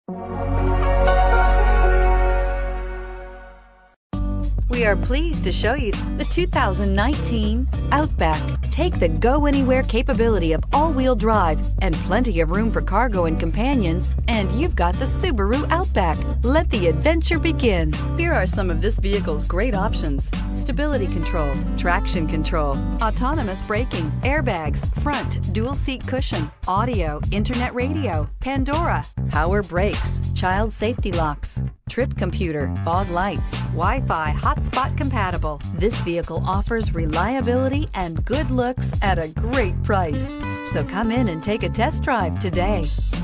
We are pleased to show you the 2019 Outback. Take the go-anywhere capability of all-wheel drive and plenty of room for cargo and companions, and you've got the Subaru Outback. Let the adventure begin. Here are some of this vehicle's great options: stability control, traction control, autonomous braking, airbags, front dual seat cushion, audio, internet radio, Pandora, power brakes, child safety locks, trip computer, fog lights, Wi-Fi hotspot compatible. This vehicle offers reliability and good looks at a great price. So come in and take a test drive today.